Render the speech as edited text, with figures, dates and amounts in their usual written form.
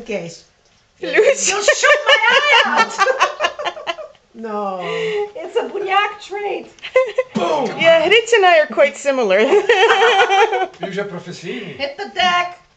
case. Lucy. You'll shoot my eye out! No. It's a Bunyak trait. Boom! Yeah, Ritz and I are quite similar. Już je professie. Hit the deck!